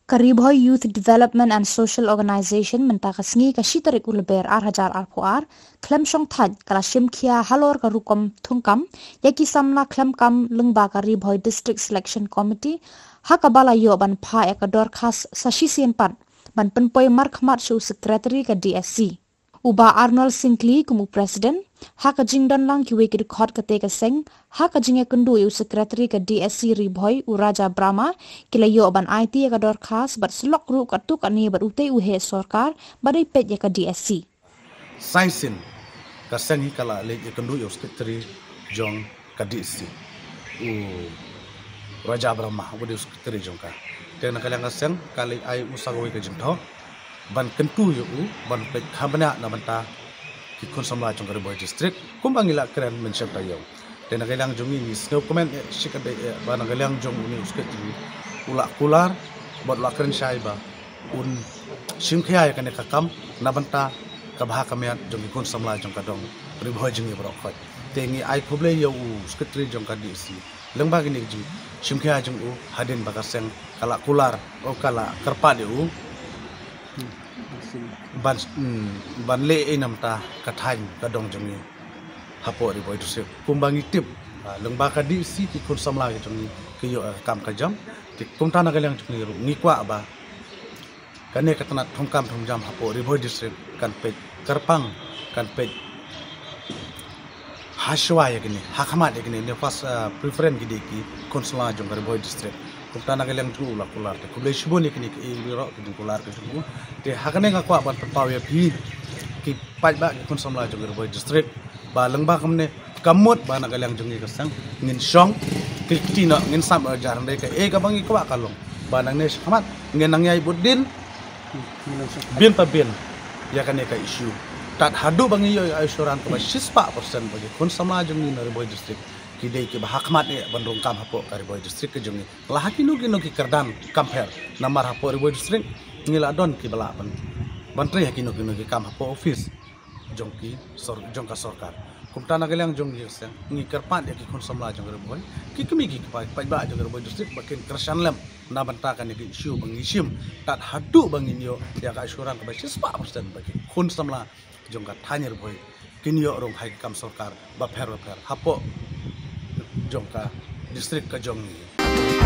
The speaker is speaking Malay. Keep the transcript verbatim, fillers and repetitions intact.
Karibhoy Youth Development and Social Organization mentakasngi kasitarik uleber ar hajar ar puar klem shong thad kala shimkhia halor karukom thungkam yaki samna klem kam lungba Karibhoy District Selection Committee hakabala yo ban pha ekador khas sashisian pat ban penpoy markhmat shu secretary ka D S C uba Arnold Sinclair kumu president haka jingdan lang ki weki khot ka te ka seng haka jinge kundu yu secretary ka D S C Ribhoy u Raja Brahma kila yo ban I T ka dor khas bat slok ru ka tu ka ni bat ute u he sarkar badai pet ya ka D S C Saisin ka seng hi kala le ye kundu yu secretary jong ka D S C u Raja Brahma u de secretary jong ka tena kala ka seng kali ai usagawi ka jingtho ban kentu yu ban pek khabana na banta ki kon samla jong Karibhoy district kumbangila keren mensyap tayo tena kailang jong ni snow comment sikade ban kailang jong ni usketi ula kular bot la keren shaiba un simkhya ya kane kakam na banta kabha kamian jong ki kon samla jong kadong Karibhoy jong ibro khot tengi ai khoble yu usketi jong ka D S C lengba gini jong simkhya jong u hadin bakaseng kala kular o kala kerpa de ban ban le enam ta kathang kadong jongi hapo ri boy tu kumbangi tip lengba ka D C ki kun samla ki jongi ki yo kam ka jam ti kumta na galang jongi ru ni kwa ba kane katana thongkam thongjam hapo ri boy district kan pe karpang kan pe hashwa ya gini hakama de gini ne pas preference gidi ki kun samla jong Karibhoy district kumta na galang tu la kular te kuble shiboni kini ki biro ki kular ke jumu te hakane nga kwa ban paw ya phi ki pai ba ki kun samla jong Karibhoy district ba lengba kamne kamut ba na galang jong ki kasang ngin shong ki tina ngin sam jar ndai ka e ka bangi kwa kalong ba nang ne khamat ngin nang yai budin bin pa bin ya kane ka issue tat hadu bangi yo asuran ka ba sispa persen bagi kun samla jong ni Karibhoy district kidai ke bahakmat ni bandung kam hapo Karibhoy district ke jongi lah kinu kinu ki kerdan kamper namar hapo Karibhoy district ngila don ki bala ban bantri kinu kinu ki kam hapo office jongki sor jongka sarkar kumta na galang jongi sen ngi kerpat ya ki kon samla jong Karibhoy ki kemi ki pa pa ba jong Karibhoy district bakin kersan lem na bantakan ni issue bangi sim tat hadu bangin yo ya ka asuran ka sispa persen bagi kun samla jongka thanyer boy kinyo rong hai kam sarkar ba pher ba pher hapo jongka distrik ka jong ni